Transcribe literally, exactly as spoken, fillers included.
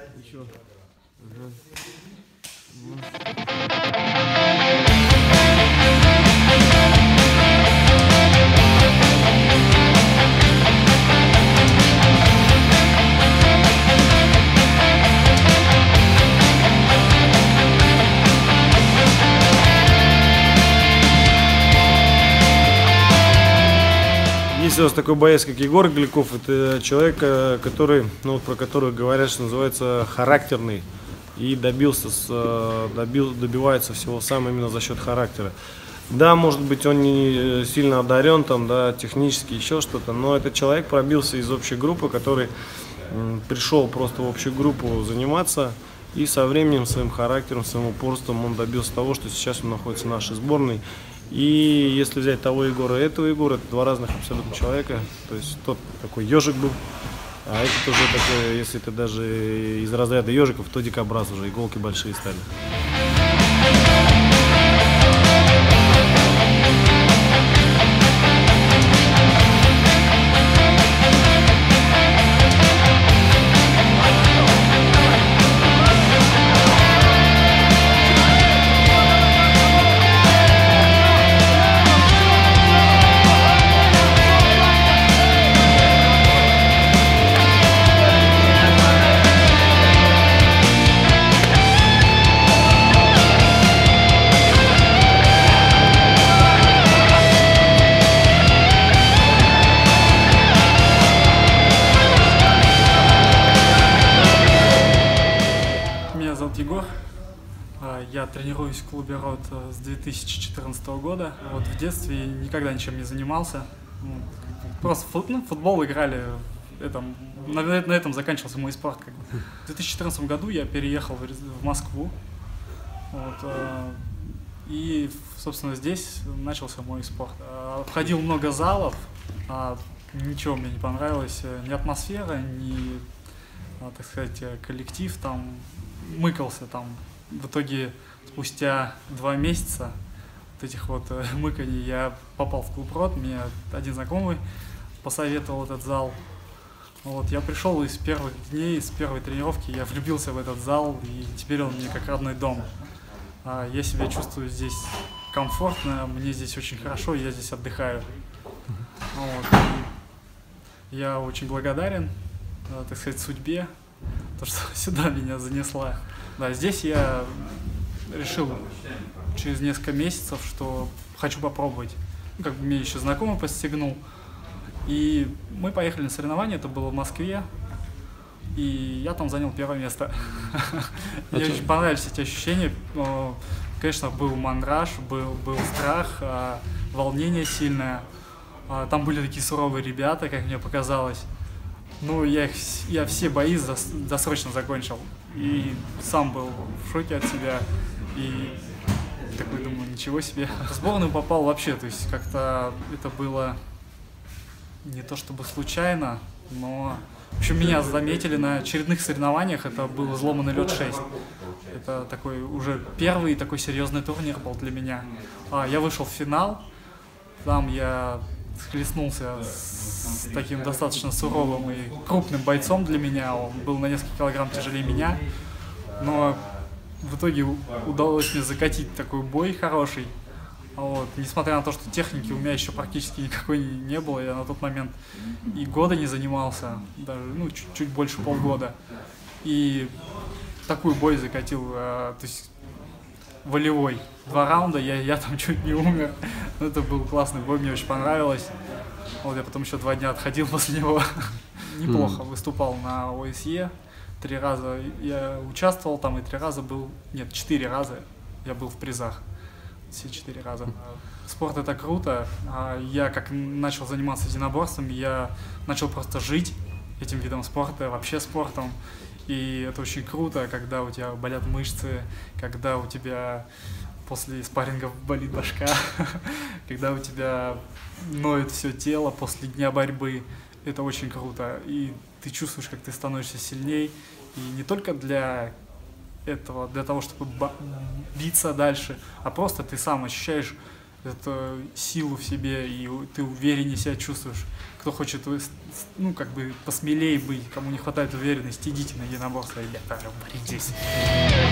Еще. Ага. Есть у нас такой боец, как Егор Гликов. Это человек, который, ну, про который говорят, что называется характерный. И добился, добил, добивается всего сам именно за счет характера. Да, может быть, он не сильно одарен, там, да, технически, еще что-то, но этот человек пробился из общей группы, который пришел просто в общую группу заниматься. И со временем, своим характером, своим упорством он добился того, что сейчас он находится в нашей сборной. И если взять того Егора и этого Егора, это два разных абсолютно человека. То есть тот такой ежик был, а этот уже такой, если это даже из разряда ежиков, то дикобраз уже, иголки большие стали. Егор. Я тренируюсь в клубе «Род» с две тысячи четырнадцатого года. Вот в детстве никогда ничем не занимался. Просто ну, футбол играли. Это, на, на этом заканчивался мой спорт. Как бы. В две тысячи четырнадцатом году я переехал в, в Москву. Вот, и, собственно, здесь начался мой спорт. Обходил много залов. Ничего мне не понравилось. Ни атмосфера, ни, так сказать, коллектив там. Мыкался там. В итоге спустя два месяца вот этих вот мыканий я попал в клуб «Род». Мне один знакомый посоветовал этот зал. Вот, я пришел, и с первых дней, с первой тренировки я влюбился в этот зал, и теперь он мне как родной дом. Я себя чувствую здесь комфортно, мне здесь очень хорошо, я здесь отдыхаю. Вот, я очень благодарен, так сказать, судьбе, то, что сюда меня занесла. Да, здесь я решил через несколько месяцев, что хочу попробовать. Ну, как бы мне еще знакомый подстегнул. И мы поехали на соревнования, это было в Москве. И я там занял первое место. Мне очень понравились эти ощущения. Конечно, был мандраж, был, был страх, волнение сильное. Там были такие суровые ребята, как мне показалось. Ну, я, их, я все бои зас, досрочно закончил. И сам был в шоке от себя. И такой думаю, ничего себе. В сборную попал вообще, то есть как-то это было не то чтобы случайно, но... В общем, меня заметили на очередных соревнованиях, это был «Изломанный лед шесть». Это такой уже первый такой серьезный турнир был для меня. А, я вышел в финал, там я... схлестнулся с таким достаточно суровым и крупным бойцом для меня. Он был на несколько килограмм тяжелее меня. Но в итоге удалось мне закатить такой бой хороший. Вот. Несмотря на то, что техники у меня еще практически никакой не было, я на тот момент и года не занимался, даже ну, чуть-чуть больше полгода. И такой бой закатил, то есть волевой. Два раунда, я, я там чуть не умер. Но это был классный бой, мне очень понравилось. Вот я потом еще два дня отходил после него. Неплохо выступал на О С Е. Три раза я участвовал там, и три раза был... Нет, четыре раза я был в призах. Все четыре раза. Спорт — это круто. Я как начал заниматься единоборством, я начал просто жить этим видом спорта, вообще спортом. И это очень круто, когда у тебя болят мышцы, когда у тебя после спаррингов болит башка, когда у тебя ноет все тело после дня борьбы. Это очень круто. И ты чувствуешь, как ты становишься сильней. И не только для этого, для того, чтобы биться дальше, а просто ты сам ощущаешь эту силу в себе, и ты увереннее себя чувствуешь. Кто хочет, ну, как бы посмелее быть, кому не хватает уверенности, идите на единоборство, ребята, боритесь.